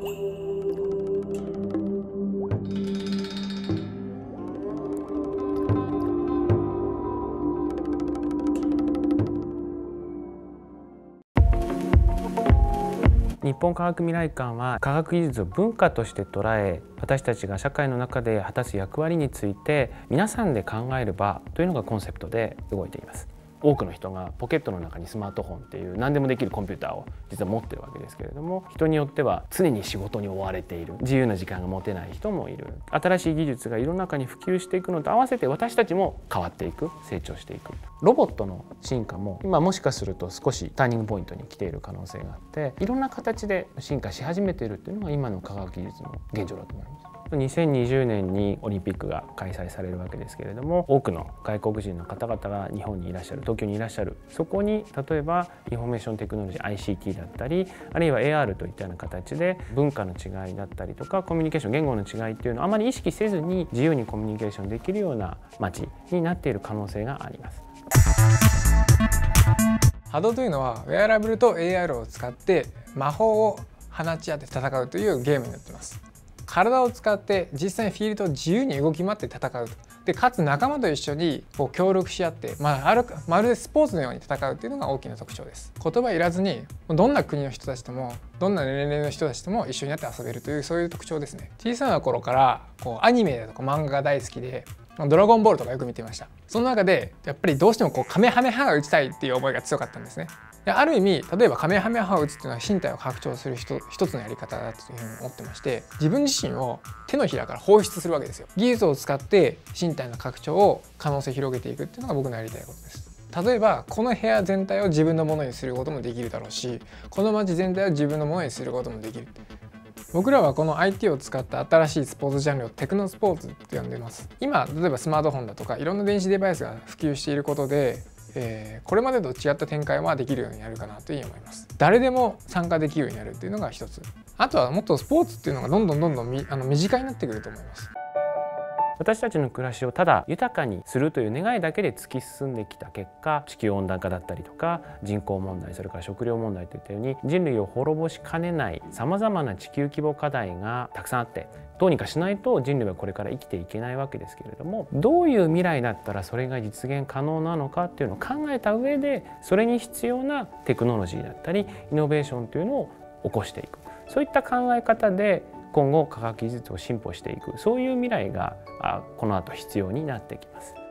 日本科学未来館は科学技術を文化として捉え、私たちが社会の中で果たす役割について皆さんで考える場というのがコンセプトで動いています。多くの人がポケットの中にスマートフォンっていう何でもできるコンピューターを実は持ってるわけですけれども、人によっては常に仕事に追われている、自由な時間が持てない人もいる。新しい技術が世の中に普及していくのと合わせて私たちも変わっていく、成長していく。ロボットの進化も今もしかすると少しターニングポイントに来ている可能性があって、いろんな形で進化し始めているというのが今の科学技術の現状だと思います。2020年にオリンピックが開催されるわけですけれども、多くの外国人の方々が日本にいらっしゃる、東京にいらっしゃる。そこに例えばインフォメーションテクノロジー ICT だったり、あるいは AR といったような形で文化の違いだったりとかコミュニケーション、言語の違いっていうのをあまり意識せずに自由にコミュニケーションできるような街になっている可能性があります。 波動というのはウェアラブルと AR を使って魔法を放ち合って戦うというゲームになっています。体を使って実際にフィールドを自由に動き回って戦うと。でかつ仲間と一緒に協力し合って、まるでスポーツのように戦うっていうのが大きな特徴です。言葉いらずにどんな国の人たちともどんな年齢の人たちとも一緒になって遊べるという、そういう特徴ですね。小さな頃からアニメとか漫画が大好きで、ドラゴンボールとかよく見てました。その中でやっぱりどうしてもカメハメハが打ちたいっていう思いが強かったんですね。である意味例えばカメハメハを打つっていうのは身体を拡張する一つのやり方だというふうに思ってまして、自分自身を手のひらから放出するわけですよ。技術を使って身体の拡張を可能性広げていくっていうのが僕のやりたいことです。例えばこの部屋全体を自分のものにすることもできるだろうし、この街全体を自分のものにすることもできる。僕らはこの IT を使った新しいスポーツジャンルをテクノスポーツって呼んでます。今例えばスマートフォンだとかいろんな電子デバイスが普及していることで、これまでと違った展開はできるようになるかなというふうに思います。誰でも参加できるようになるっていうのが一つ。あとはもっとスポーツっていうのがどんどん身近になってくると思います。 私たちの暮らしをただ豊かにするという願いだけで突き進んできた結果、地球温暖化だったりとか人口問題、それから食料問題といったように人類を滅ぼしかねないさまざまな地球規模課題がたくさんあって、どうにかしないと人類はこれから生きていけないわけですけれども、どういう未来だったらそれが実現可能なのかっていうのを考えた上で、それに必要なテクノロジーだったりイノベーションというのを起こしていく、そういった考え方で今後科学技術を進歩していく、そういう未来がこの後必要になってきます。